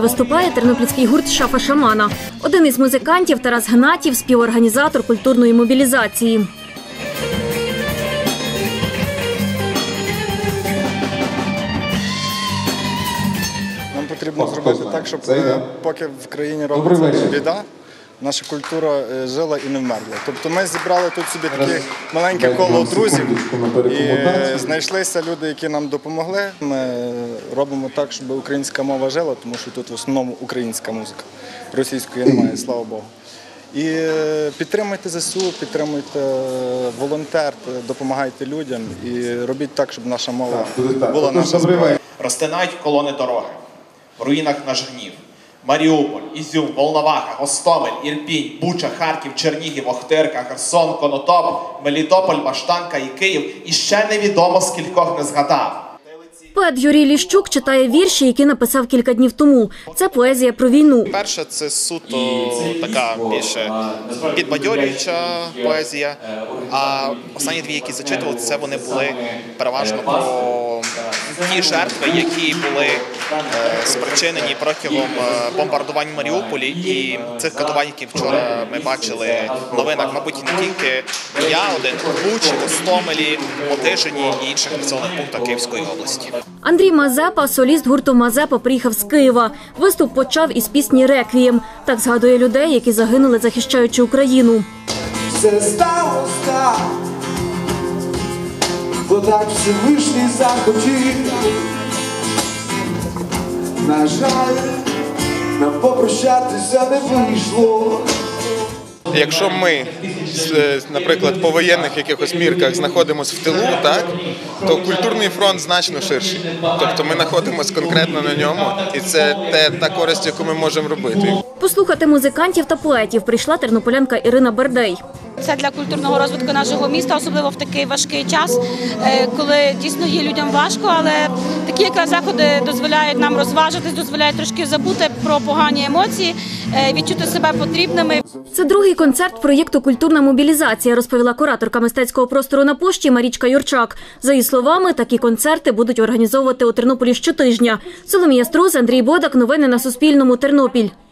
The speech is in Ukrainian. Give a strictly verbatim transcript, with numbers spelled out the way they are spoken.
виступає тернопільський гурт «Шафа шамана». Один із музикантів – Тарас Гнатів, співорганізатор культурної мобілізації. Нам потрібно зробити так, щоб поки в країні робиться біда, наша культура жила і не вмерла. Тобто ми зібрали тут собі таке маленьке коло друзів і знайшлися люди, які нам допомогли. Ми робимо так, щоб українська мова жила, тому що тут в основному українська музика. Російської немає, слава Богу. І підтримуйте ЗСУ, підтримуйте волонтерте, допомагайте людям і робіть так, щоб наша мова була наша зброя. Розтинають колони дороги, в руїнах наш гнів. Маріуполь, Ізюм, Волноваха, Гостомель, Ірпінь, Буча, Харків, Чернігів, Охтирка, Херсон, Конотоп, Мелітополь, Баштанка і Київ. І ще невідомо, скількох не згадав. Поет Юрій Ліщук читає вірші, які написав кілька днів тому. Це поезія про війну. Перша – це суто така більше підбадьорююча поезія, а останні дві, які зачитували, це вони були переважно про ті жертви, які були спричинені протягом бомбардувань в Маріуполі і цих катувань, які вчора ми бачили в новинах, мабуть, не тільки я один, в Бучі, Гостомелі, Мотижині і інших населених пунктах Київської області. Андрій Мазепа, соліст гурту «Мазепа», приїхав з Києва. Виступ почав із пісні «Реквієм». Так згадує людей, які загинули, захищаючи Україну. Все сталося так, бо так Всевишній захотів. На жаль, нам попрощатися не вийшло. Якщо ми, наприклад, по воєнних якихось мірках знаходимося в тилу, так, то культурний фронт значно ширший. Тобто ми знаходимося конкретно на ньому, і це те, та користь, яку ми можемо робити. Послухати музикантів та поетів прийшла тернополянка Ірина Бердей. Це для культурного розвитку нашого міста, особливо в такий важкий час, коли дійсно є людям важко, але такі якраз заходи дозволяють нам розважитись, дозволяють трошки забути про погані емоції, відчути себе потрібними. Це другий концерт проєкту «Культурна мобілізація», розповіла кураторка мистецького простору на Пущі Марічка Юрчак. За її словами, такі концерти будуть організовувати у Тернополі щотижня. Соломія Струс, Андрій Бодак. Новини на Суспільному. Тернопіль.